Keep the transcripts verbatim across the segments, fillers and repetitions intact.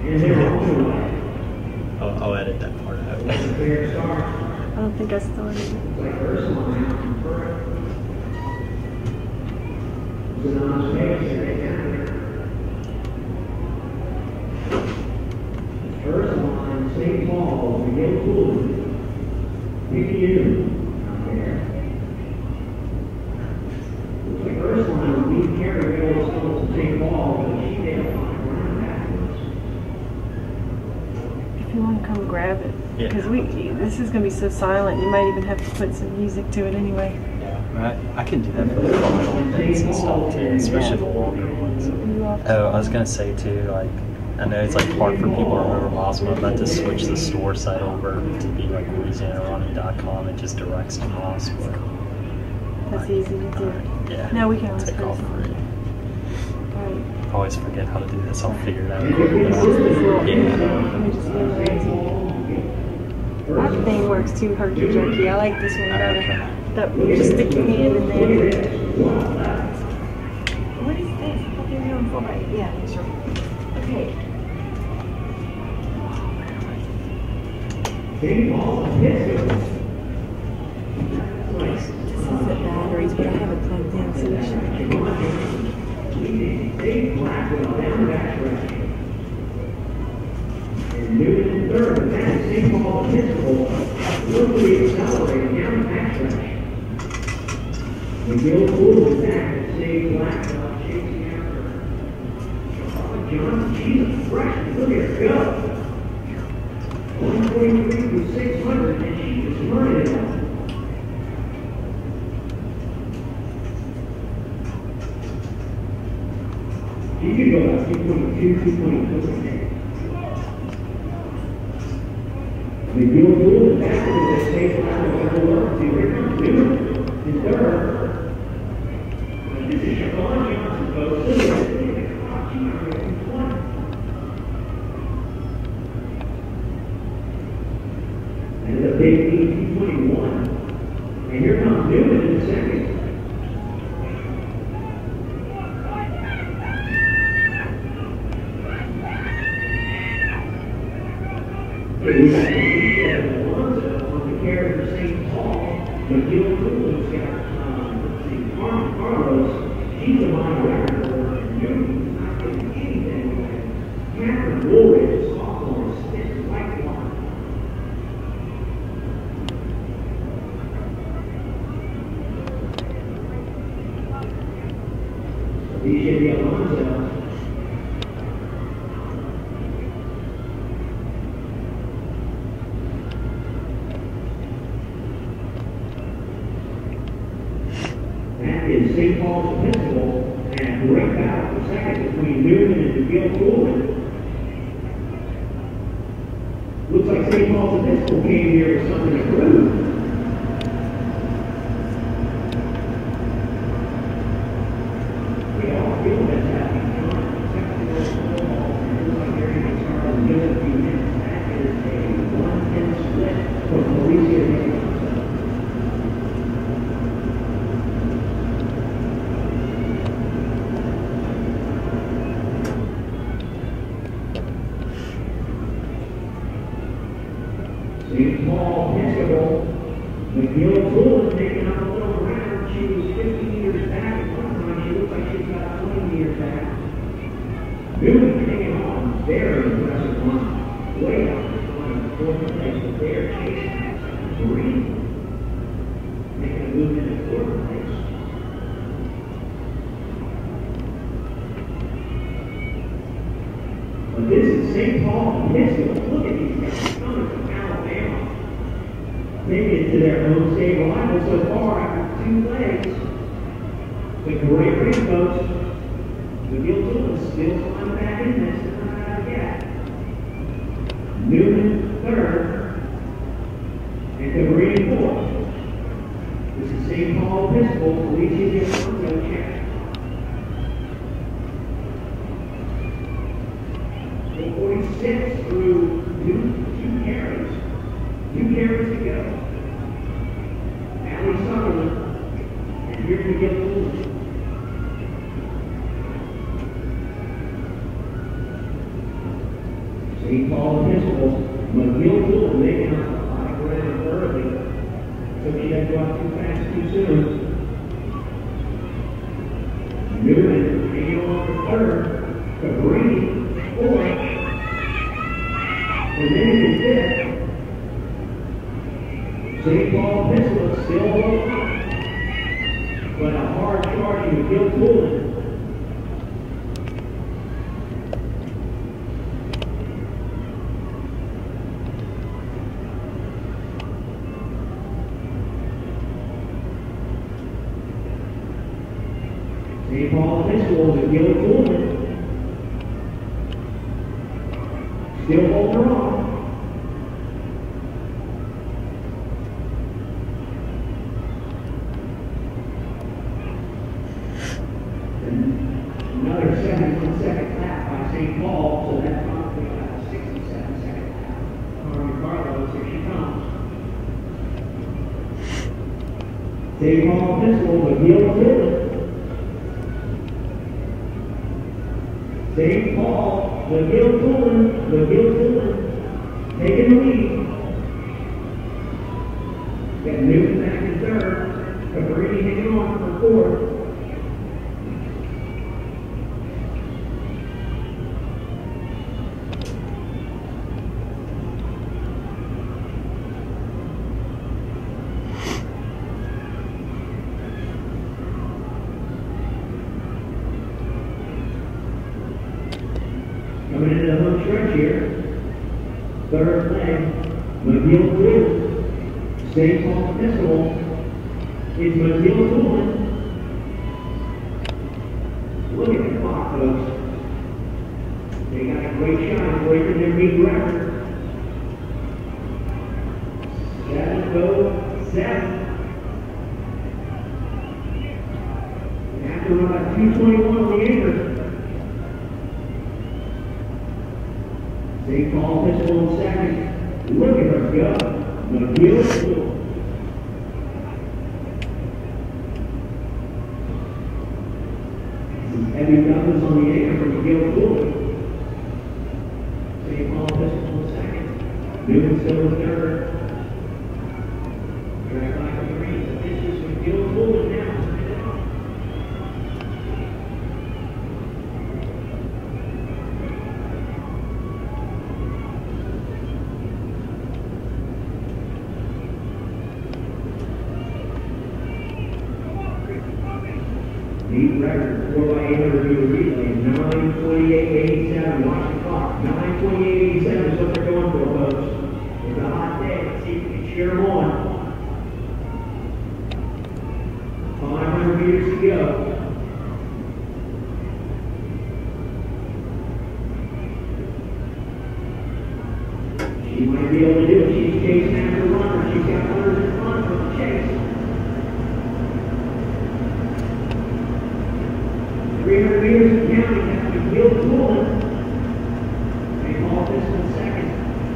I'll, I'll edit that part out. I don't think I started it. First line, Saint Paul, Miguel Cooley, Mickey U, out there. The first line would be Carrie Mills to Saint Paul, but she didn't want to run backwards. If you want to come grab it. Yeah. Because we, this is going to be so silent, you might even have to put some music to it anyway. Yeah, I, I can do that for the final bits and stuff too, especially the longer ones. Oh, I was going to say too, like, I know it's like hard for people to remember Mosman. I'm about to switch the store site over to be like Louisiana Running dot com. It just directs to Moss. But that's easy to do. Yeah. No, we can always take off for it. Right. I always forget how to do this. I'll figure it out. Yeah. Let me just memorize it. That thing works too herky jerky. I like this one better. Okay. That you just stick your hand in there. What is this? What are you doing for me? Yeah, that's right. Okay. This is the batteries, but I have it plugged in, so we should be good. And Newton in third, and that is Saint Paul Episcopal, quickly accelerating down the backstretch. McGill Poole is back at Save Blacktop, chasing after Charlotte Johnson. She's a freshman. Look at her go. one forty-three through six hundred, and she is running it up. She could go up two twenty-two, two twenty-three. McGill Poole is back with the Save Blacktop. Here comes Newton in third. This is Siobhan Johnson, folks. Look at this. And the big E two twenty-one. And here comes Newman in the second. Hey, we got the Alonzo on the carrier for Saint Paul. McGill Poole has got, um, let's see, Carlos. She's a minor record for Newton's not getting anything away. Catherine Woolridge, sophomore, sticks right one. D J Alonzo. That is Saint Paul's Episcopal, and a great battle for second between Newman and McGill Cooley. Looks like Saint Paul's Episcopal came here with something to prove. We all feel that's happening. Second to football, and it looks like they're going to start in just a few minutes. That is a one ten split for Felicia Alonso. Saint Paul Episcopal, McGill Poole is making up a little ground. She was fifteen years back at one time. She looks like she's got twenty years back. Newman hanging on. Very impressive line. Way out in front of the fourth place, but they're chasing that three. Making a move into fourth place. But this is Saint Paul Episcopal. Look at these guys coming from Alabama. Making it to their own state rival so far after two legs. But great race, folks. McGill Poole still climbing back in this. Not out yet. Newman third. And Cabrini fourth. This is Saint Paul Episcopal. Felicia Alonso check. eight forty-six through two, two carries. Two carries to go. Allie Sutherland. And here we get Poole. Saint Paul Episcopal, McGill Tool making up the high ground early. So she had to go out too fast too soon. Newman hanging on for third. Cabrini, fourth. And then in fifth. Saint Paul Episcopal still holding on. But a hard charge in McGill Tool. Saint Paul Episcopal with Gil Coolman. Still holding on. Another seventy-one second lap by Saint Paul, so that's probably about a sixty-seven second lap. Carmen Carlos, here she comes. Saint Paul Episcopal with Gil Coolman. Saint Paul, McGill Coolman, McGill Coolman, taking the lead. Got Newton back in third, Cabrini hanging on for fourth. Coming into the home stretch here. Third leg, McGill Coolman. Saint Paul Episcopal. It's McGill Coolman. Look at the clock, folks. They got a great shot of breaking their meet record. Seven goes seven. They have to run about two twenty-one on the acre. Saint Paul Episcopal in second. Look at her go. McGill Coolman. Some heavy numbers on the acre for McGill Coolman. Saint Paul Episcopal in second. Newman still in third. Track by the green. This is McGill Coolman now. Meet record, four by eight hundred meter relay, nine twenty-eight eighty-seven. Watch the clock. nine twenty-eight eighty-seven is what they're going for, folks. It's a hot day. Let's see if we can cheer them on. five hundred meters to go. She might be able to do it. She's chasing after the runner. She's got runners in front for the chase. three hundred meters and counting. That's McGill Coolman. Saint Paul Episcopal in second.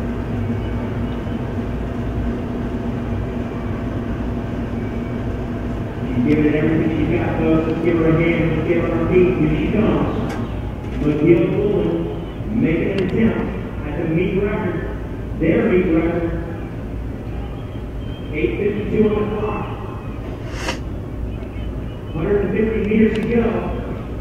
She's giving it everything she's got, folks. Let's give her a hand. Let's give her a beat. Here she comes. McGill Coolman making an attempt at the meet record. Their meet record. eight fifty-two on the clock. one hundred fifty meters to go.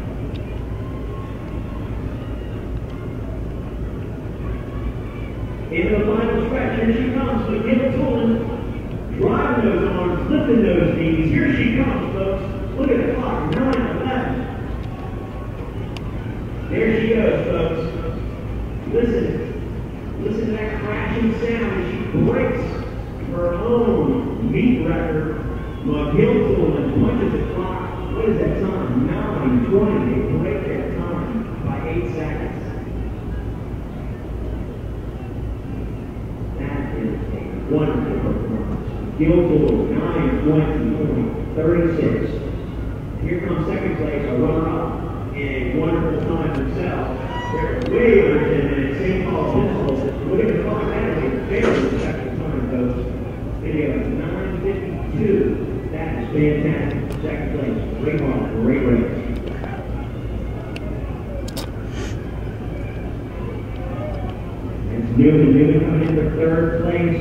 Into the final stretch, here she comes, McGill Coolman, driving those arms, lifting those knees. Here she comes, folks. Look at the clock, nine eleven. There she goes, folks. Listen, listen to that crashing sound as she breaks her own meet record. McGill Coolman punches the clock. What is that time? nine twenty. They break their time by eight seconds. Wonderful performance. Gil Coolman, nine twenty point three six. Here comes second place, a runner-up, and a wonderful time themselves. They're way over ten minutes. Saint Paul Episcopal. Look at the clock. That is a very respectable time, folks. Video nine fifty-two. That is fantastic. Second place. Great run. Great race. Newman, Newman coming in for third place.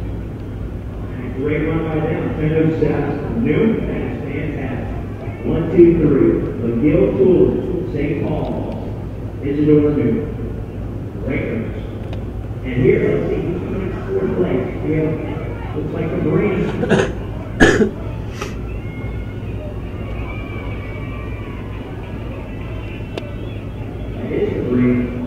Great run by them. ten oh seven. Newman, that's fantastic. One, two, three. McGill Tool, Saint Paul. Isidore Newman. Great runs. And here, let's see who's coming in fourth place. We have, looks like a Marine. It is the Marine.